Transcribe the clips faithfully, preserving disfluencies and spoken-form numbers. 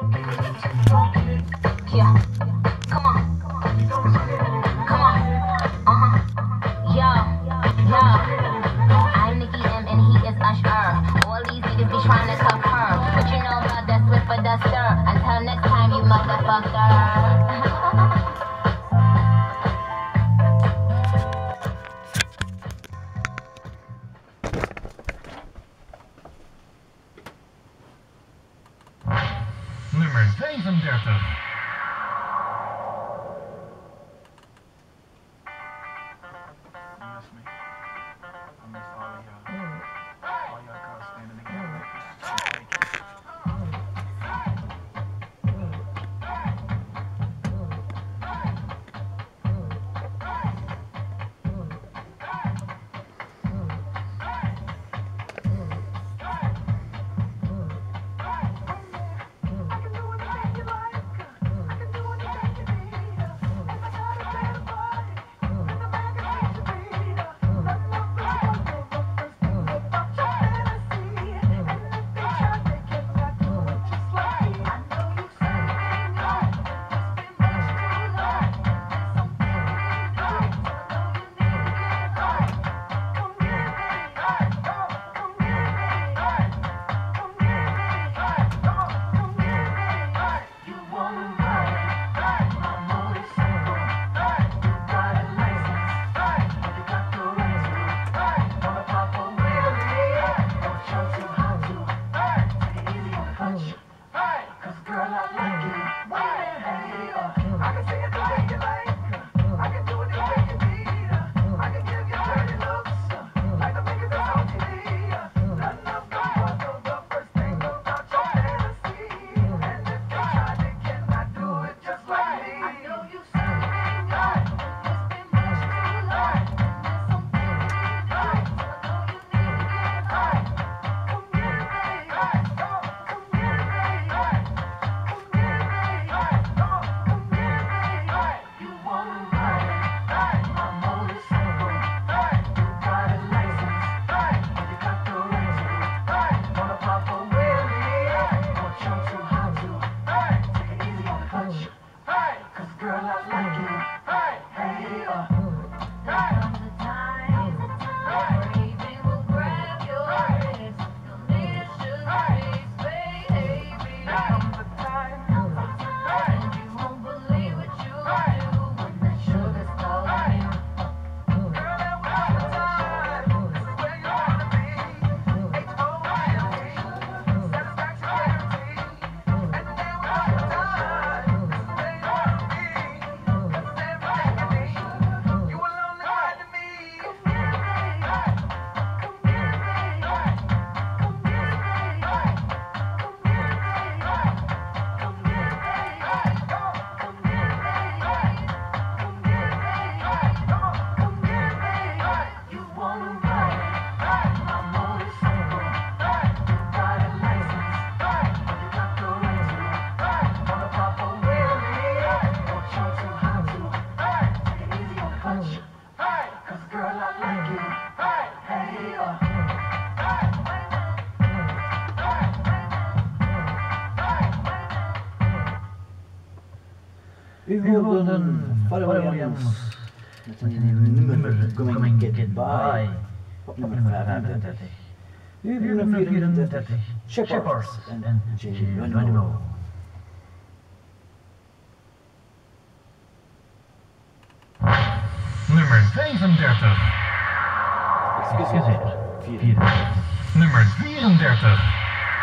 Yeah, come on, come on, uh-huh, yo, yo. I'm Nicki M and he is Usher. All these niggas be trying to cuff her. What you know about that Swiffer Duster? Until next time, you motherfucker. Nummer zevenendertig. U hoorde Pharrell Williams met een nummer Going Get By op nummer vijfendertig. U hoorde nummer vierendertig Shepard en Geronimo. Nummer vijfendertig. Excuseer, vierendertig. Nummer vierendertig.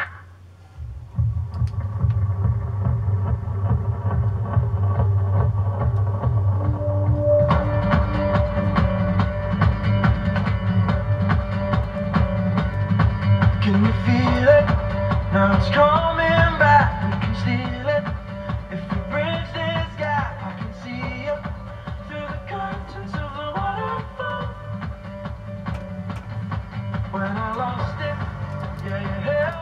Can you feel it? Now it's coming back. We can steal it. If we bridge this gap, I can see you through the curtains of the waterfall. When I lost it, yeah, you held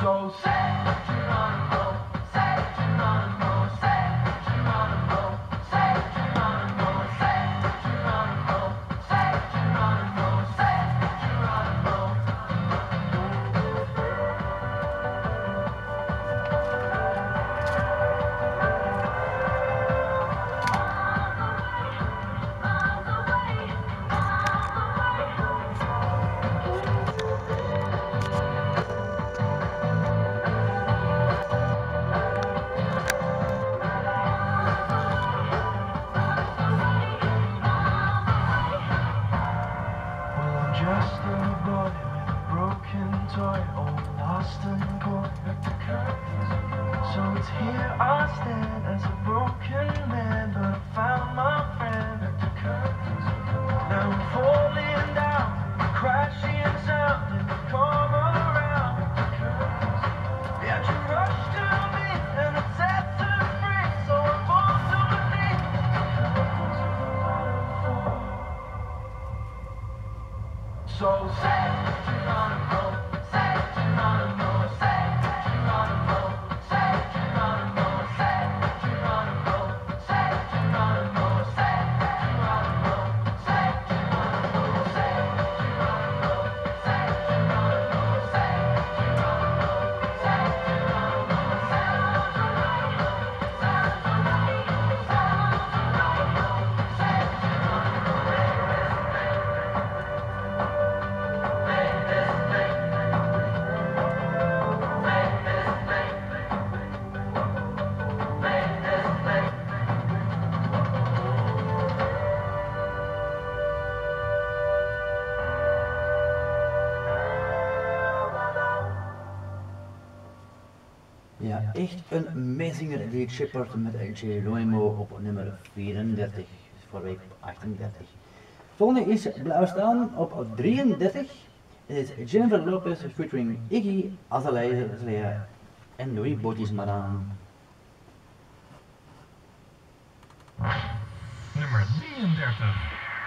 So say Geronimo, say Geronimo, say Geronimo, say Geronimo, say Geronimo, say Geronimo, say Geronimo. Well, I'm just a boy with a broken toy, all lost and cold. So it's here I stand as a broken man, but I found my friend. Now I'm falling down, crashing sound, and you come around. Yeah, you rush to me, and it sets her free, so I fall to my knees. So say Geronimo, say Geronimo, say Geronimo, say Geronimo, say Geronimo, say Geronimo, say Geronimo, say Geronimo, say Geronimo, say Geronimo, say Geronimo, say Geronimo, Ja, echt een meezinger, Reed Shepherd met Geronimo op nummer vierendertig, voor week achtendertig. Volgende is Blauw Staan op drieëndertig. Het is Jennifer Lopez featuring Iggy Azalea en Louis Botismaran. Nummer drieëndertig.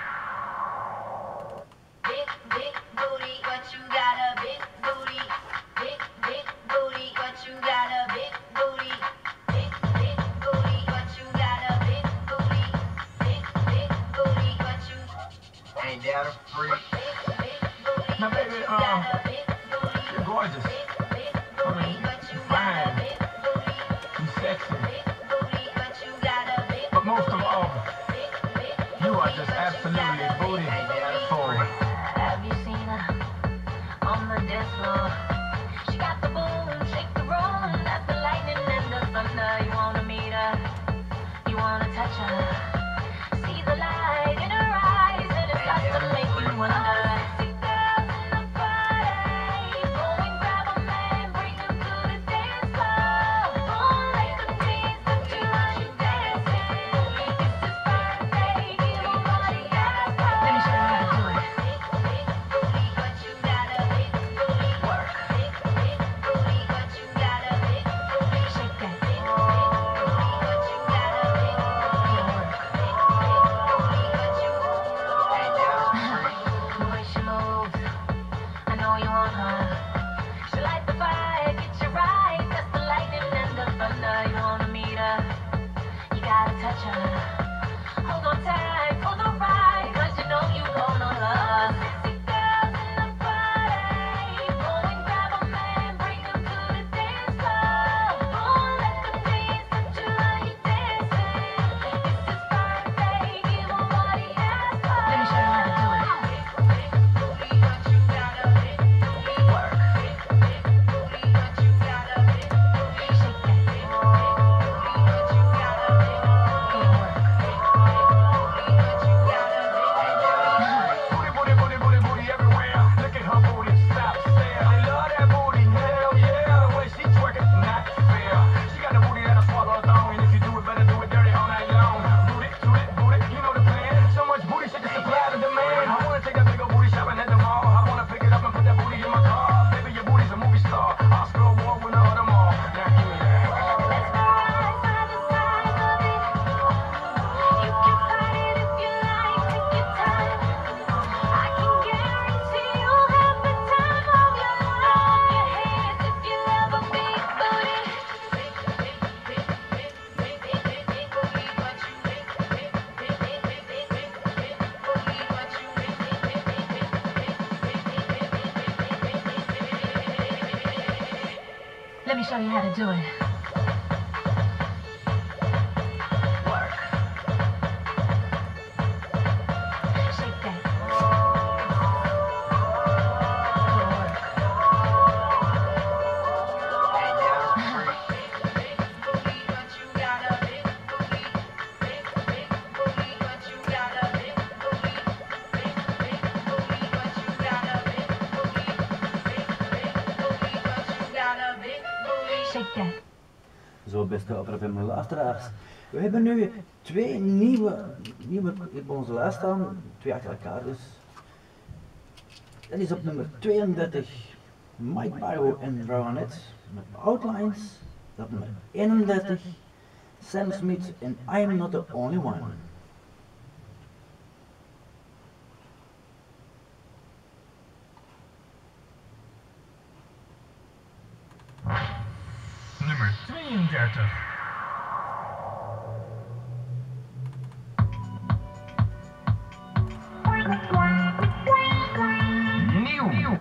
Big, big booty, what you got a big booty. Big, big booty, what you got a big booty. Big, big booty, what you got a big booty. Big, big booty, what you ain't that a freak? big, big booty. Now, baby, what you um, got a big booty. You're gorgeous. Big, big booty, what you got a fine. big booty. You sexy. Big booty, what you got a big But most of all, big, big you are booty, just what you absolutely got a big booty. booty. For Have you seen her on the dance floor? She got the boom, shake the room, that's the lightning and the thunder. You wanna meet her, you wanna touch her, see the light in her eyes, and it starts to make you wonder. Sexy girls in the party, go and grab a man, bring him to the dance floor. Oh, let them dance, let you watch you dancing. It's his birthday, give him what he asked for. Let me show you how to do it. Big, big booty, what you got a big booty. Work. Big, big booty, what you got a big booty. Shake that. Big, big booty, what you got a big booty. Work. Big, big booty, what you ain't that a freak? the way she moves, I know you want her. She light the fire, get you right. That's the lightning and the thunder. You wanna meet her, you gotta touch her. Hold on tight for the ride, 'cause you know you gonna love. Sexy girls in the party, go and grab a man, bring him to the dance floor. Oh, let them dance, let you how you dancing. It's his birthday, give him what he asked for. Let me show you how to do it. Big, big booty, what you got a big booty. Work. Big, big booty, what you got a big booty. Shake that. Big, big booty, what you got a big booty. Work. Big, big booty, Let me show you how to do it. Work. Shake that. Good work. Shake that. Zo, beste oppervemme luisteraars. We hebben nu twee nieuwe, nieuwe op onze lijst staan, twee achter elkaar dus. Dat is op nummer tweeëndertig Mike Pyro en Rowanette met Outlines. Op nummer eenendertig Sam Smith en I Am Not The Only One. Nummer tweeëndertig. Nieuw.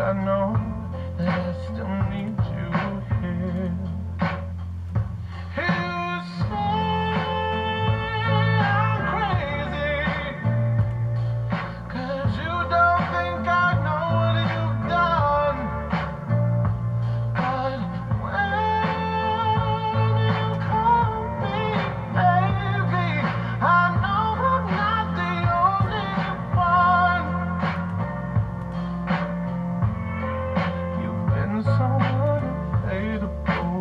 I know that I still need you here. You say I'm crazy, 'cause you don't think I know what you've done. But when you call me baby, I know I'm not the only one. You've been so unavailable.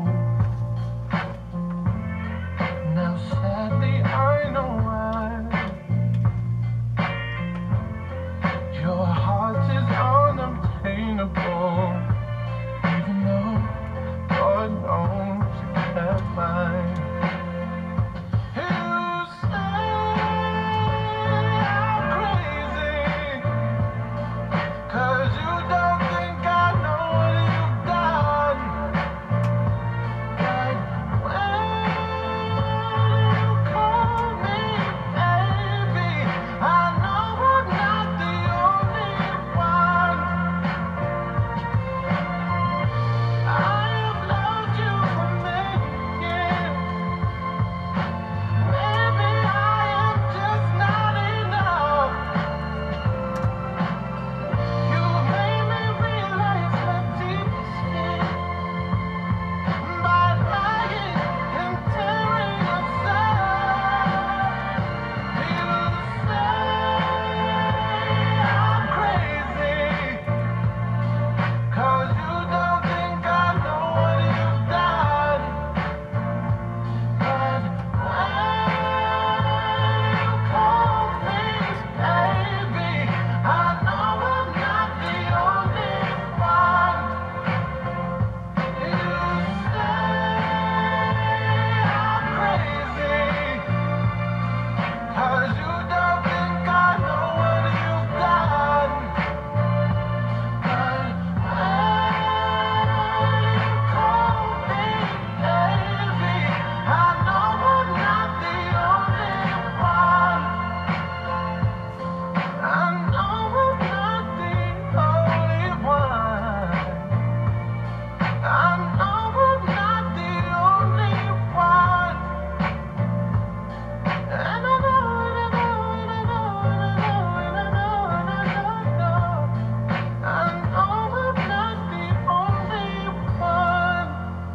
Now sadly I know why. Your heart is unobtainable, even though God knows you have mine. You say I'm crazy, 'cause you don't think I know what you've done. But when you call me baby, I know I'm not the only one. I have loved you for many years. Maybe I am just not enough. You made me realize my deepest fear by lying and tearing us apart. You say I'm crazy, 'cause you don't think I know what you've done. But when you call me baby, I know I'm not the only one. You say I'm crazy, 'cause you don't think I know what you've done. But when you call me baby, I know I'm not the only one. I know I'm not the only one. I know I'm not the only one. And I know, and I know, and I know, and I know, and I know, and I know, I know I'm not the only one.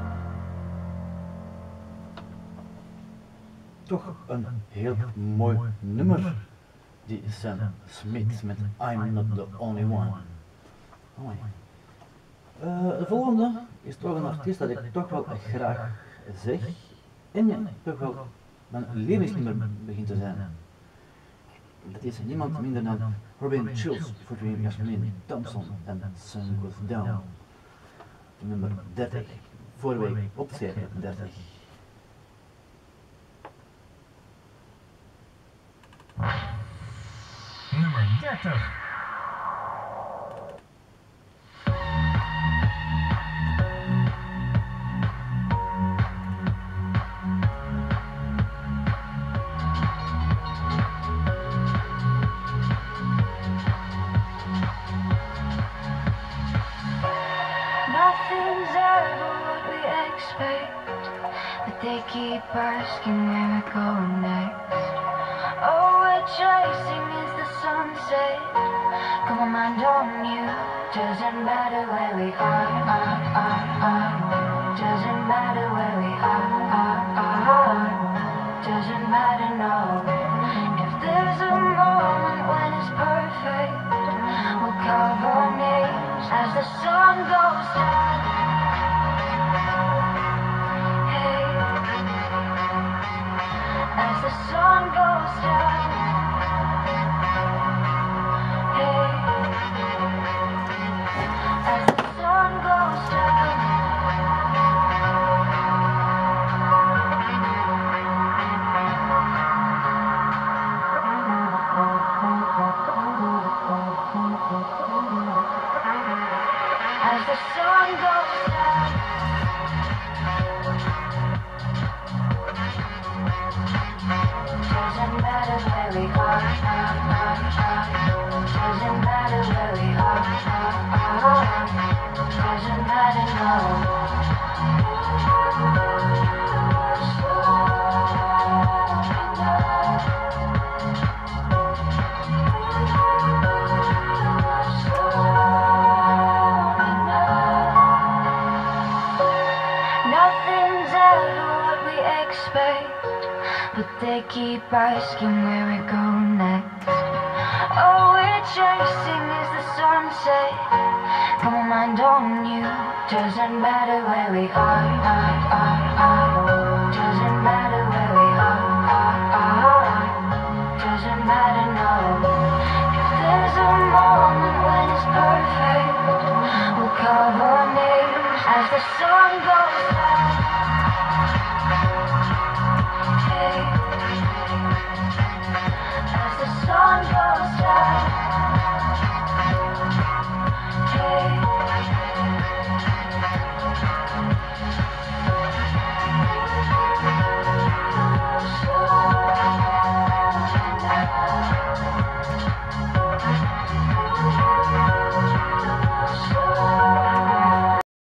Toch een heel mooi nummer, die Sam Smith met I'm Not The Only One. Mooi. Uh, de volgende is toch een artiest dat ik toch wel graag zeg en toch wel mijn lievelingsnummer begint te zijn. Dat is niemand minder dan Robin Schulz featuring Jasmine Thompson en Sun Goes Down. Nummer dertig, vorige week op zevenendertig. Nummer dertig. Nothing's ever what we expect, but they keep asking where we're going next. All we're chasing is the sunset. Got my mind on you. Doesn't matter where we are, are, are, are. Doesn't matter where we are, are, are. Doesn't matter, no. If there's a moment when it's perfect, we'll carve our names as the sun goes down. Hey, as the sun goes down. Hey, as the sun goes down. As the sun goes down. Doesn't matter where we are, are, are, are. Doesn't matter where we are, are, are. they keep asking where we go next. All we're chasing is the sunset. Got my mind on you. Doesn't matter where we are, are, are, are. Doesn't matter where we are, are, are. Doesn't matter, no. If there's a moment when it's perfect, we'll call our names as the sun goes down. Hey.